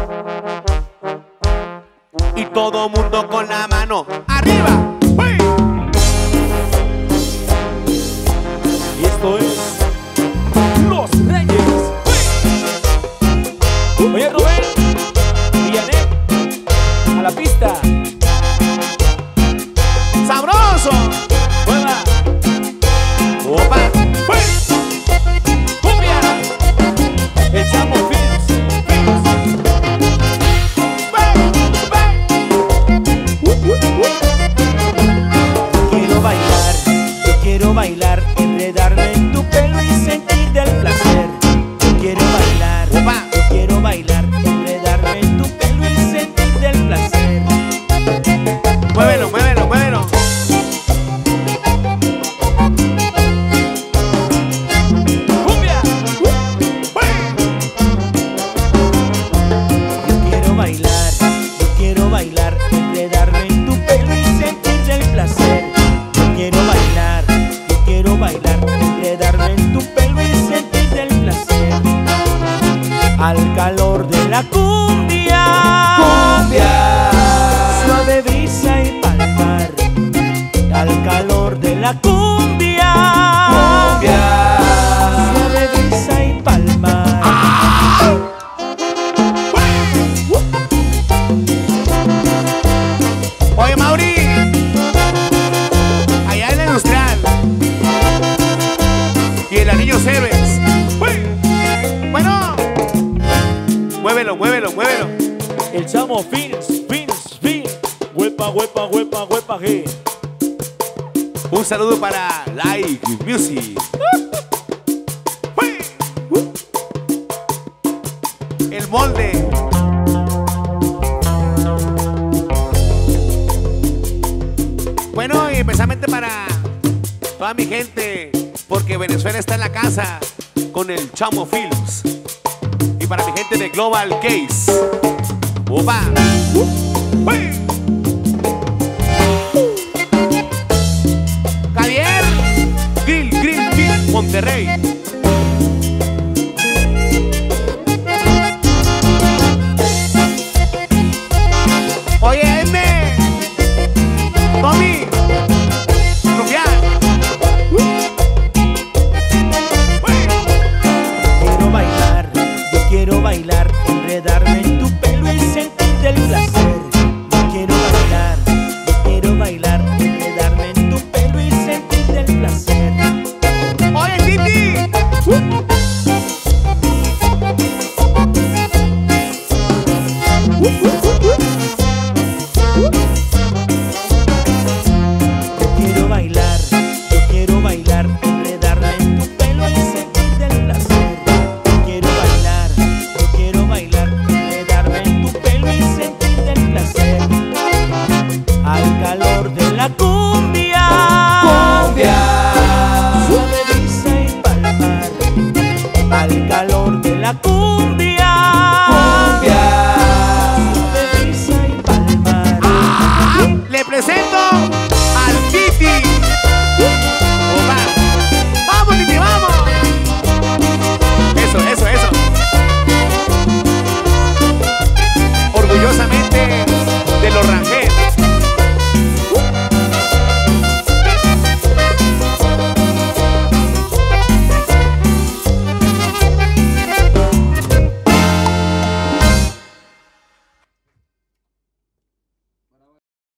Y todo mundo con la mano arriba. ¡Hey! Y esto es Los Reyes. ¡Hey! Oye, Rubén y Janet, a la pista. ¡Sabroso! ¡Mueva! ¡Opa! ¡Hey! ¡Cumbia! El Chamo Films. Quiero bailar, enredarme en tu pelo y sentir del placer. Yo quiero bailar, ¡Opa! yo quiero bailar, enredarme en tu pelo y sentir del placer. Muévelo, muévelo, muévelo. ¡Cumbia! Yo quiero bailar, enredarme en tu pelo y sentir del placer. Yo quiero bailar, enredarme en tu pelo y sentir del placer. Al calor de la cumbia, suave brisa y palpar. Al calor de la cumbia, suave brisa y palmar. Oye, Mauri, allá en la industrial y el Anillo Cebes. Bueno, muévelo, muévelo, muévelo. El Chamo Films. Huepa, huepa, huepa, huepa, G. Un saludo para Like Music. El molde. Bueno, y especialmente para toda mi gente, porque Venezuela está en la casa con el Chamo Films. Y para mi gente de Global Case. ¡Opa! Javier, Grill, Monterrey. Oye, Edme, Tommy, Rufián. Yo quiero bailar, enredarme en tu pelo y sentir del placer. Yo quiero bailar, enredarme en tu pelo y sentir del placer. Oye, Titi. Yo quiero bailar, enredarme en tu pelo y sentir del placer. Yo quiero bailar, enredarme en tu pelo y sentir del placer. Al calor de la cumbia, suave brisa y palmar. Al calor de la cumbia.